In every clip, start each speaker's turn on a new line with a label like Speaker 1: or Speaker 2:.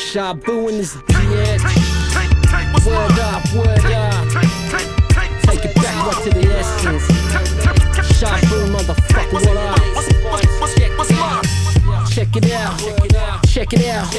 Speaker 1: Xiahbu in this bitch. Word up, word up. Take it back right to the essence. Xiahbu, motherfucker, what up? Check it out, check it out.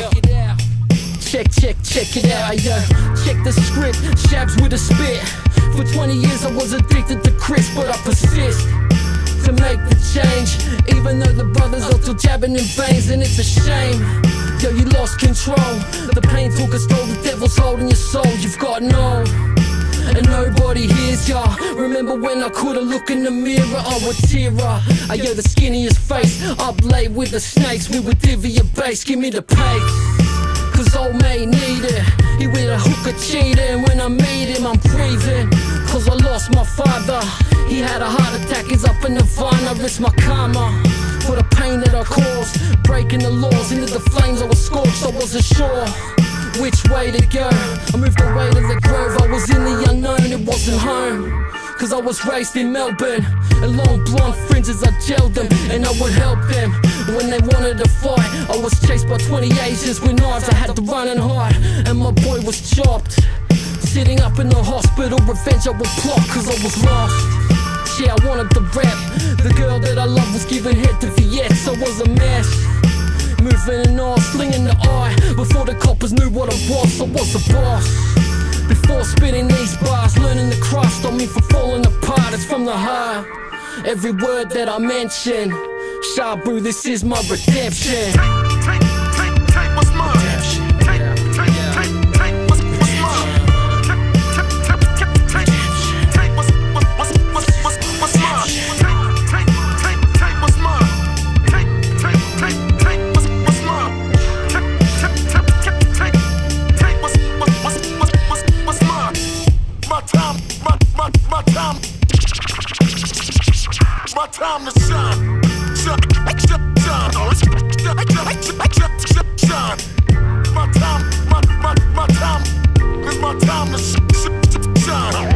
Speaker 1: Check it out, yo. Check the script, Xiahbu's with a spit. For 20 years I was addicted to Chris, but I persist to make the change. Even though the brothers are still jabbing in veins, and it's a shame. Yo, you lost control. The pain took a toll, the devil's holding your soul. You've got no, and nobody hears ya. Remember when I couldn't look in the mirror, I would tear up. I hear the skinniest face, up late with the snakes. We would divvy your base, give me the pace. Cause old mate need it. He with a hooker cheating. When I meet him I'm breathing. Cause I lost my father. He had a heart attack, he's up in Nirvana. It's my karma for the pain that I caused. Breaking the laws, into the flames I was scorched. I wasn't sure which way to go. I moved away to the grove, I was in the unknown. It wasn't home, cause I was raised in Melbourne. And long blonde fringes, I gelled them, and I would help them when they wanted to fight. I was chased by 20 Asians with knives, I had to run and hide. And my boy was chopped, sitting up in the hospital. Revenge I would plot, cause I was lost. Yeah, I wanted the rep. The girl that I loved was giving head to Viets. I was a mess, moving and on, slinging the eye. Before the coppers knew what I was a boss. Before spitting these bars, learning the craft on me for falling apart. It's from the heart, every word that I mention. Xiahbu, this is my redemption.
Speaker 2: Take what's mine. My time to shine. Shine. My time is my time to shine.